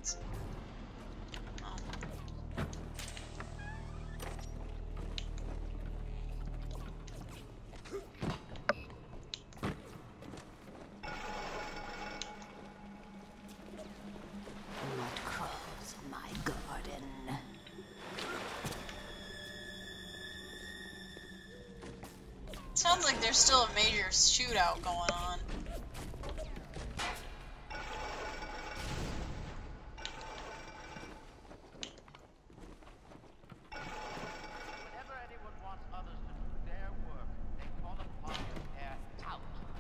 sounds. Oh. What crawls in my garden? Sounds like there's still a major shootout going on. Whenever anyone wants others to do their work, they call upon their out.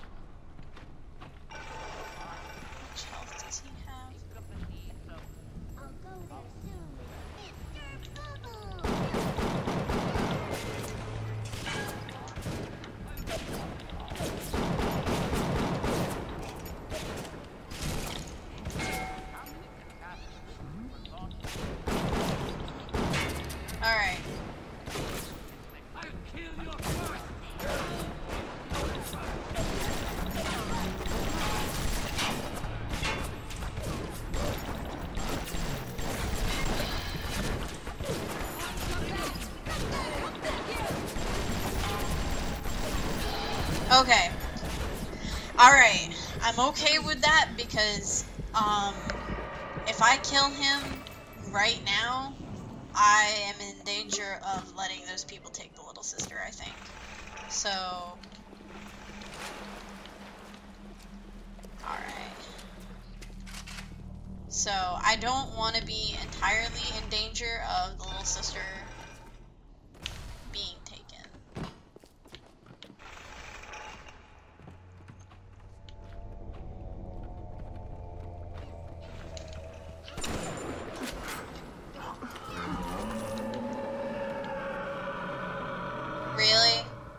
Which health does he have? Think of the needs of I'll go there soon. Mr. Bubble! Alright. Okay. Alright. I'm okay with that because, if I kill him right now, I am in danger of letting those people take the little sister, I think. So... Alright. So, I don't want to be entirely in danger of the little sister being taken. Really?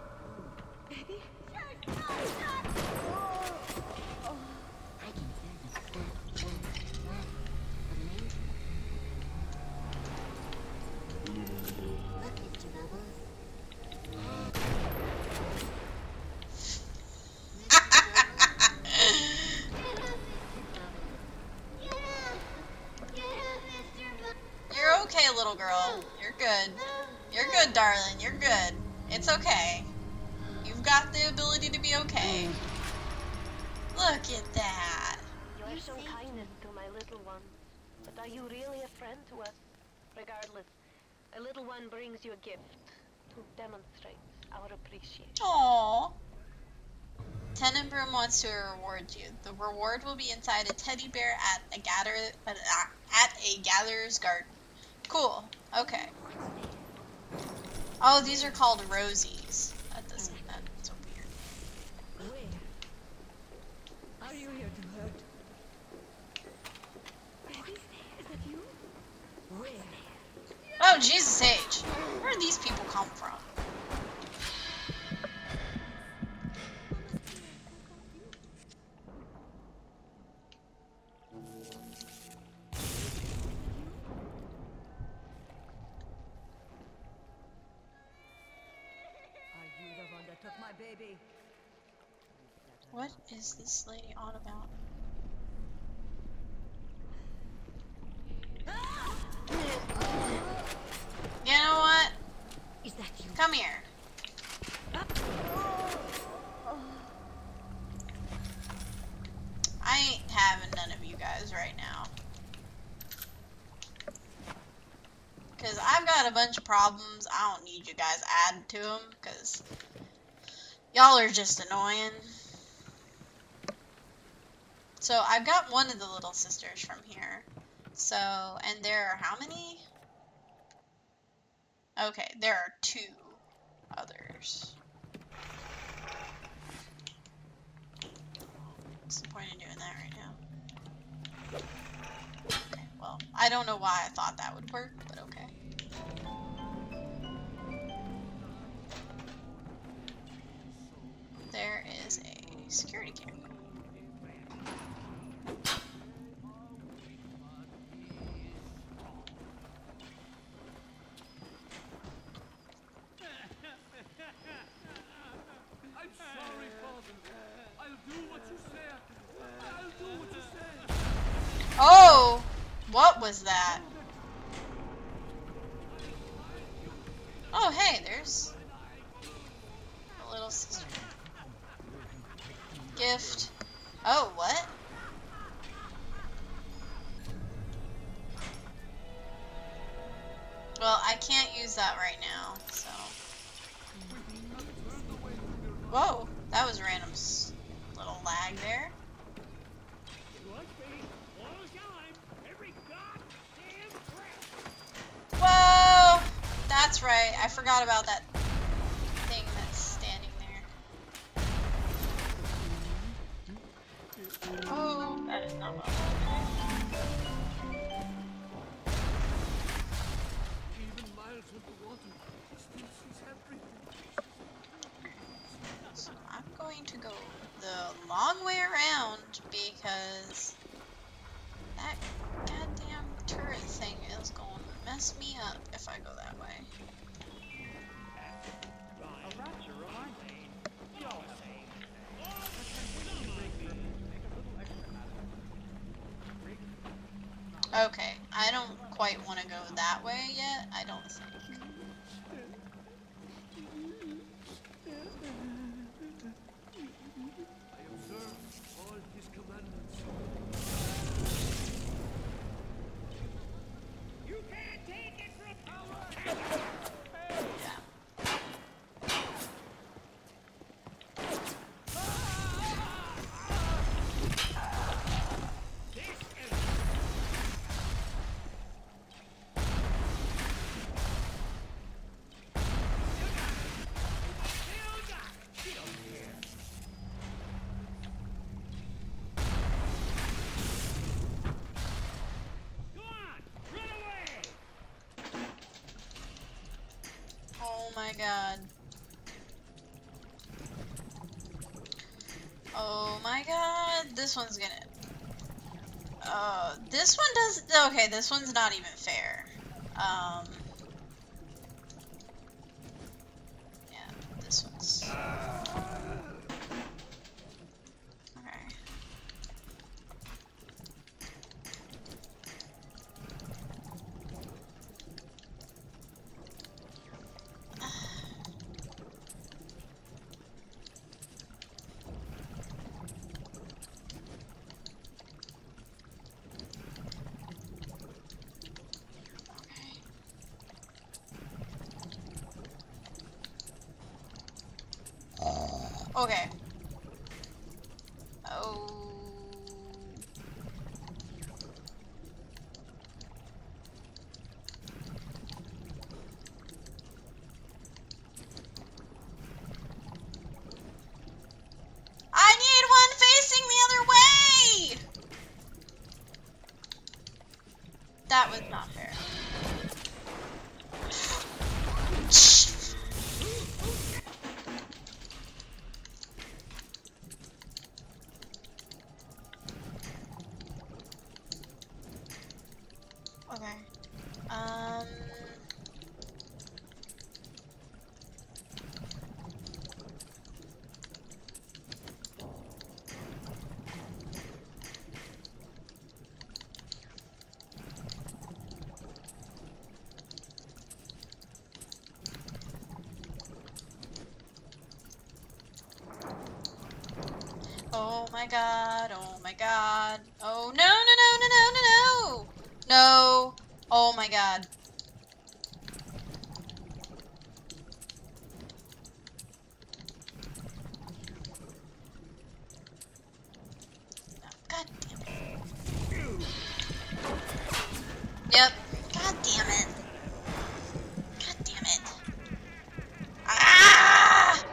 You're okay, little girl. You're good. You're good, darling. You're good. It's okay. You've got the ability to be okay. Look at that. You have shown kindness to my little one, but are you really a friend to us? Regardless, a little one brings you a gift to demonstrate our appreciation. Aww. Tenant Broom wants to reward you. The reward will be inside a teddy bear at a gatherer's garden. Cool. Okay. Oh, these are called rosies. That's so weird. Where? Are you here to hurt? Baby, is that you? Where? Oh, Jesus H. Where do these people come from? Are you the one that took my baby? What is this lady on about? You know what? Is that you? Come here. I ain't having none of you guys right now. Because I've got a bunch of problems. I don't need you guys added to them. Because y'all are just annoying. So I've got one of the little sisters from here. So, and there are how many? Okay, there are 2 others. What's the point of doing that right now? Okay, well, I don't know why I thought that would work, but okay. There is a security camera. I'm sorry, Father. I'll do what you say. I'll do what you say. Oh! What? was that? Oh, hey, there's a little sister. Gift. Oh, what? Well, I can't use that right now, so. Whoa, that was random little lag there. Whoa! That's right, I forgot about that thing that's standing there. Oh, that is not well. So I'm going to go the long way around because that goddamn turret thing is going to mess me up if I go that way. Okay, I don't quite want to go that way yet, I don't think. Oh my god. Oh my god, this one's gonna... this one does... Okay, this one's not even fair. Yeah, this one's... Okay. Okay. Oh. I need one facing the other way! That was not fair. Okay. Oh my god, oh my god. Oh no, no, no, no, no, no, no! No! Oh my god. God damn it. Yep. God damn it. God damn it. Ah!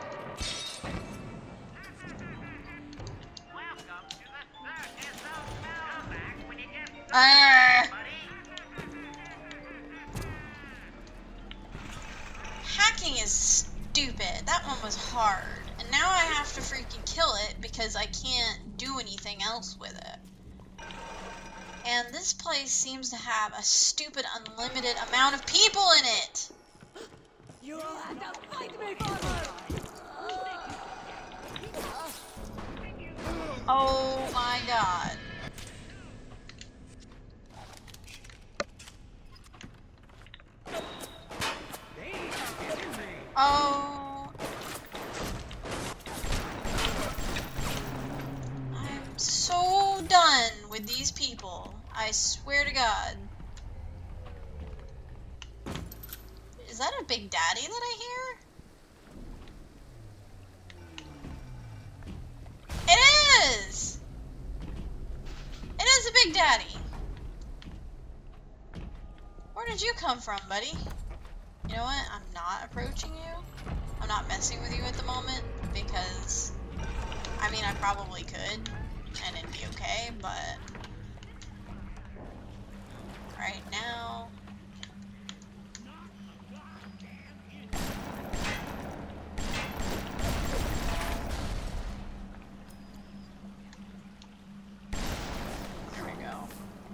Hacking is stupid. That one was hard. And now I have to freaking kill it because I can't do anything else with it. And this place seems to have a stupid unlimited amount of people in it. You will have to fight me, father! Oh my god. Oh. I'm so done with these people. I swear to God. Is that a Big Daddy that I hear? It is! It is a Big Daddy. Where did you come from, buddy? You know what? I'm not approaching you. I'm not messing with you at the moment because, I mean, I probably could and it'd be okay, but right now, there we go.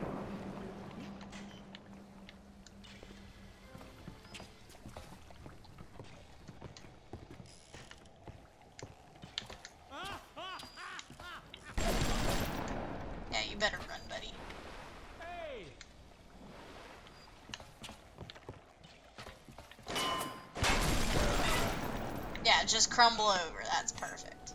Yeah, you better run, buddy. Hey! Yeah, just crumble over. That's perfect.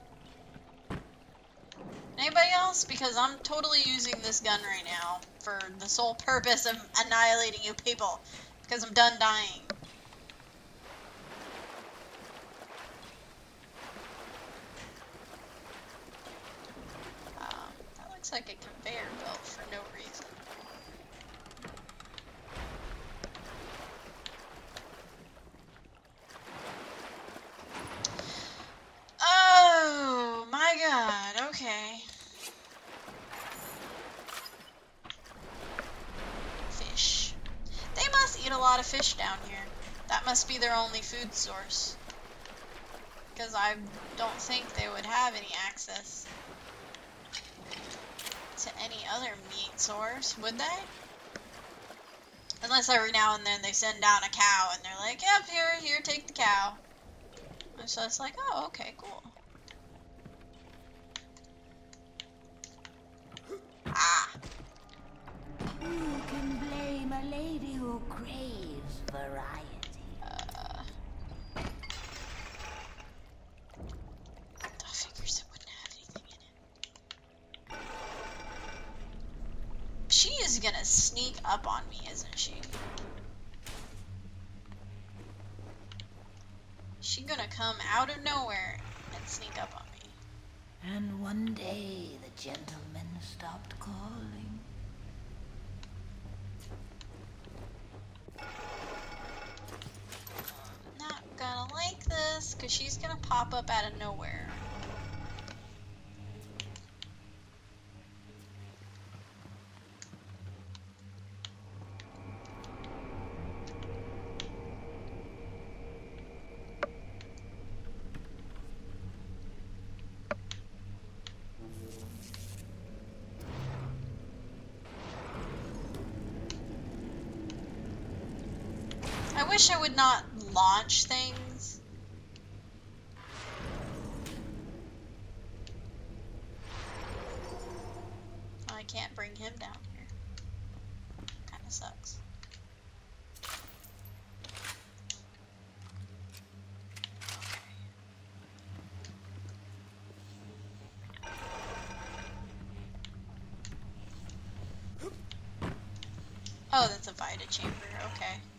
Anybody else? Because I'm totally using this gun right now for the sole purpose of annihilating you people. Because I'm done dying. That looks like a conveyor belt for no reason. Oh my God, okay. Fish. They must eat a lot of fish down here. That must be their only food source. Because I don't think they would have any access to any other meat source, would they? Unless every now and then they send down a cow and they're like, yep, here, take the cow. And so it's like, oh, okay, cool. Ah. Who can blame a lady who craves variety? I figures it wouldn't have anything in it. She is gonna sneak up on me, isn't she? She gonna come out of nowhere and sneak up on me. And one day the gentleman stopped calling. Not gonna like this, because she's gonna pop up out of nowhere. I wish I would not launch things. I can't bring him down here. Kinda sucks. Oh, that's a Vita chamber, okay.